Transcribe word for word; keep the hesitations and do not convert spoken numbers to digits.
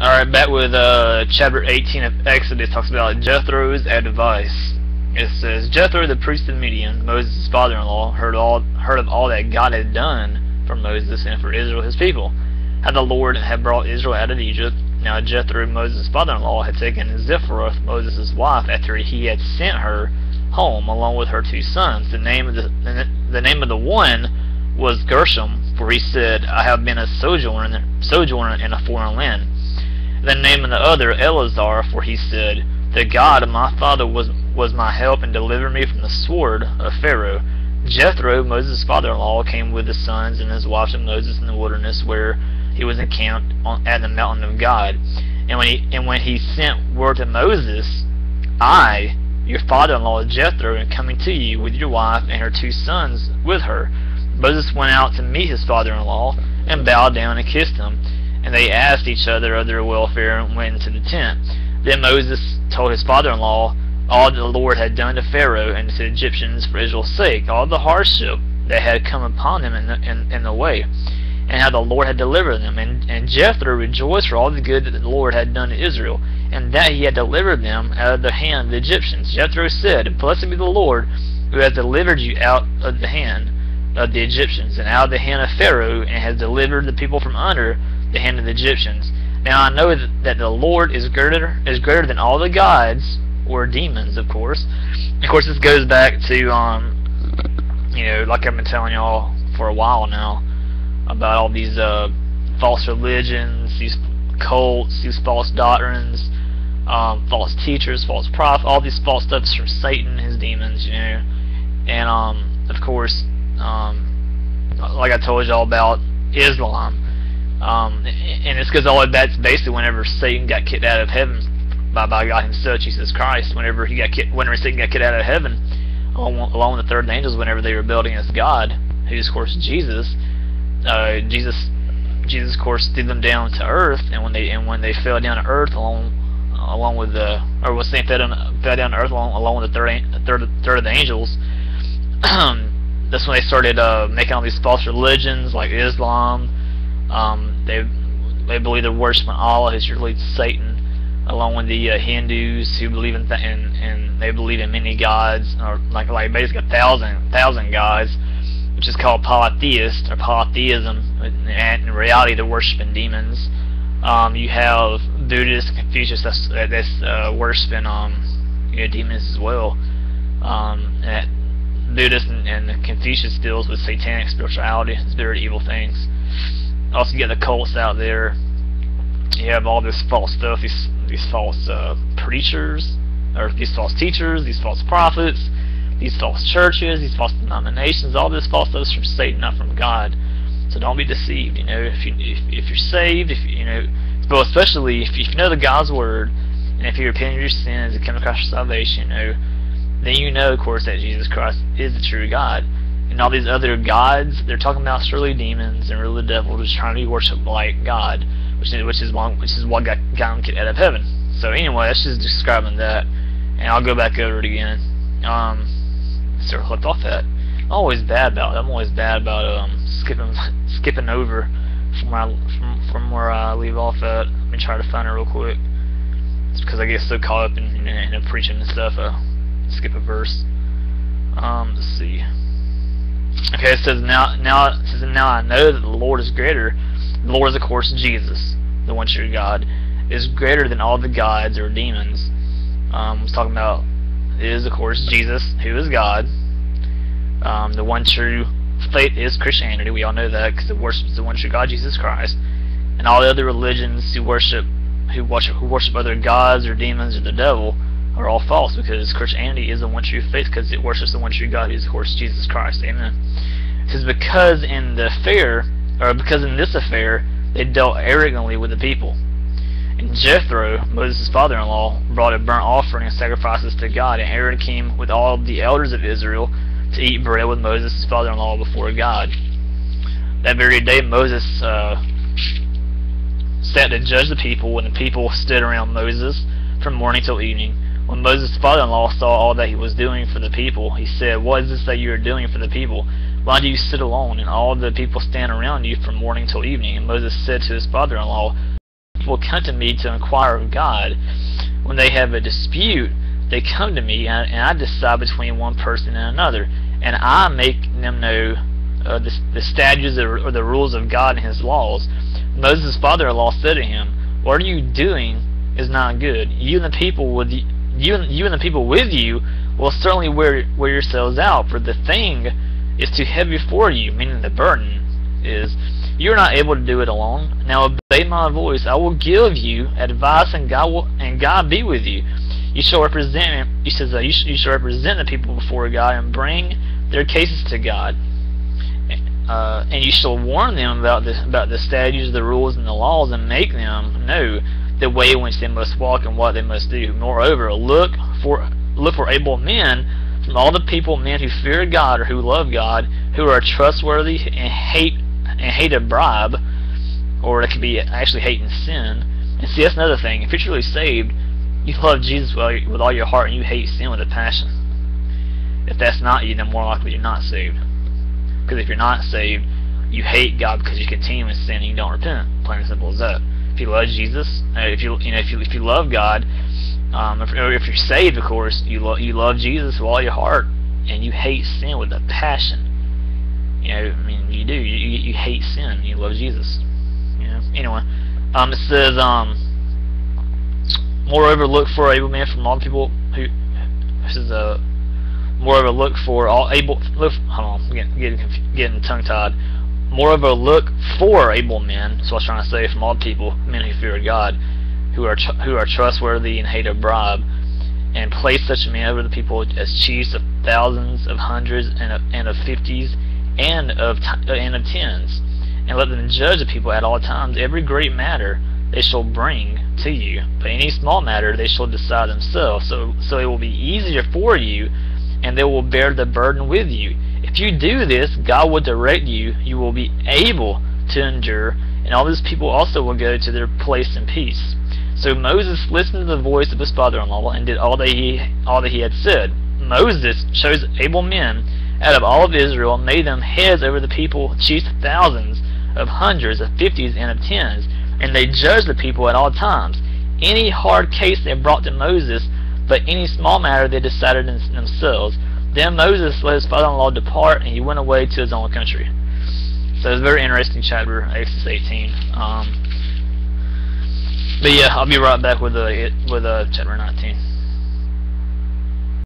Alright, back with uh, chapter eighteen of Exodus. Talks about Jethro's advice. It says, Jethro, the priest of Midian, Moses' father-in-law, heard all heard of all that God had done for Moses and for Israel his people, how the Lord had brought Israel out of Egypt. Now Jethro, Moses' father-in-law, had taken Zipporah, Moses' wife, after he had sent her home along with her two sons. The name of the the name of the one was Gershom, for he said, I have been a sojourner sojourner in a foreign land. The name of the other Eleazar, for he said, the God of my father was was my help and delivered me from the sword of Pharaoh. Jethro, Moses' father-in-law, came with his sons and his wife to Moses in the wilderness, where he was encamped on, at the mountain of God. And when he and when he sent word to Moses, I, your father-in-law Jethro, am coming to you with your wife and her two sons with her. Moses went out to meet his father-in-law and bowed down and kissed him. And they asked each other of their welfare and went into the tent. Then Moses told his father-in-law all that the Lord had done to Pharaoh and to the Egyptians for Israel's sake, all the hardship that had come upon them in the, in, in the way, and how the Lord had delivered them. And, and Jethro rejoiced for all the good that the Lord had done to Israel, and that he had delivered them out of the hand of the Egyptians. Jethro said, Blessed be the Lord, who has delivered you out of the hand of the Egyptians, and out of the hand of Pharaoh, and has delivered the people from under the hand of the Egyptians. Now I know that, that the Lord is greater is greater than all the gods, or demons, of course. Of course, this goes back to, um, you know, like I've been telling y'all for a while now, about all these uh, false religions, these cults, these false doctrines, um, false teachers, false prophets, all these false stuffs from Satan, his demons, you know. And um, of course, um, like I told y'all about Islam. Um, and this goes all the way back to basically whenever Satan got kicked out of heaven by, by God himself, Jesus Christ. Whenever he got kicked, whenever Satan got kicked out of heaven, along, along with the third angels, whenever they rebelled against God, who is of course Jesus, uh, Jesus, Jesus of course threw them down to earth. And when they and when they fell down to earth, along along with the or was saying fell down fell down to earth along, along with the third third third of the angels. That's when they started uh, making all these false religions like Islam. Um, they they believe they're worshiping Allah, who's really Satan, along with the uh, Hindus who believe in th and and they believe in many gods, or like like basically a thousand thousand gods, which is called polytheist or polytheism. And in reality, they're worshiping demons. Um, you have Buddhists, Confucius that's that's uh, worshiping um you know, demons as well. Um, and Buddhists and, and Confucius deals with satanic spirituality, spirit, evil things. Also, you got the cults out there. You have all this false stuff, these these false uh, preachers, or these false teachers, these false prophets, these false churches, these false denominations. All this false stuff is from Satan, not from God. So don't be deceived. You know, if you if, if you're saved, if you know, well, especially if, if you know the God's word, and if you repent of your sins and come across your salvation, you know, then you know, of course, that Jesus Christ is the true God. And all these other gods, they're talking about surely demons and really the devil, just trying to be worshipped like God, which is which is one, which is what got got them kicked out of heaven. So anyway, that's just describing that, and I'll go back over it again. Um, so I left off at. I'm always bad about it. I'm always bad about um skipping skipping over from where I, from from where I leave off at. Let me try to find it real quick. It's because I get so caught up in in, in preaching and stuff. I skip a verse. Um, let's see. Okay, it says now, now it says now I know that the Lord is greater. The Lord is of course Jesus, the one true God, is greater than all the gods or demons. Um, it's talking about it is of course Jesus, who is God. Um, the one true faith is Christianity. We all know that because it worships the one true God, Jesus Christ, and all the other religions who worship who worship who worship other gods or demons or the devil are all false, because Christianity is the one true faith, because it worships the one true God, who is of course Jesus Christ. Amen. It says because in the affair, or because in this affair, they dealt arrogantly with the people. And Jethro, Moses' father-in-law, brought a burnt offering and sacrifices to God, and Aaron came with all the elders of Israel to eat bread with Moses' father-in-law before God. That very day Moses uh, sat to judge the people, and the people stood around Moses from morning till evening. When Moses' father-in-law saw all that he was doing for the people, he said, What is this that you are doing for the people? Why do you sit alone, and all the people stand around you from morning till evening? And Moses said to his father-in-law, people come to me to inquire of God. When they have a dispute, they come to me, and, and I decide between one person and another, and I make them know uh, the, the statutes or, or the rules of God and His laws. Moses' father-in-law said to him, "What are you doing is not good. You and the people with you, you and, you and the people with you will certainly wear wear yourselves out, for the thing is too heavy for you," meaning the burden is. "You are not able to do it alone. Now obey my voice. I will give you advice, and God will and God be with you. You shall represent." He says, uh, you, sh you shall represent the people before God and bring their cases to God. Uh, and you shall warn them about the about the statutes, the rules, and the laws, and make them know the way in which they must walk and what they must do. Moreover, look for look for able men from all the people, men who fear God or who love God, who are trustworthy and hate and hate a bribe, or it could be actually hating sin. And see, that's another thing. If you're truly saved, you love Jesus with all your heart and you hate sin with a passion. If that's not you, then more likely you're not saved. Because if you're not saved, you hate God because you continue in sin and you don't repent. Plain and simple as that. If you love Jesus, uh, if you you know if you if you love God, um, if, or if you're saved, of course, you love you love Jesus with all your heart and you hate sin with a passion. You know, I mean, you do. You you, you hate sin. You love Jesus. You know. Anyway, um, it says, um, moreover, look for able men from all people who. This is a. Moreover, look for all able. Look. Hold on, I'm getting getting, getting tongue tied. Moreover, look for able men. So I was trying to say, from all people, men who fear God, who are tr who are trustworthy and hate a bribe, and place such men over the people as chiefs of thousands, of hundreds, and of, and of fifties, and of t and of tens, and let them judge the people at all times. Every great matter they shall bring to you, but any small matter they shall decide themselves. So so it will be easier for you, and they will bear the burden with you. If you do this, God will direct you. You will be able to endure, and all these people also will go to their place in peace. So Moses listened to the voice of his father-in-law and did all that he all that he had said. Moses chose able men out of all of Israel, and made them heads over the people, chiefs of thousands, of hundreds, of fifties, and of tens, and they judged the people at all times. Any hard case they brought to Moses, but any small matter they decided in themselves. Then Moses let his father-in-law depart, and he went away to his own country. So it's a very interesting chapter, Exodus eighteen. Um, but yeah, I'll be right back with uh, with uh, chapter nineteen.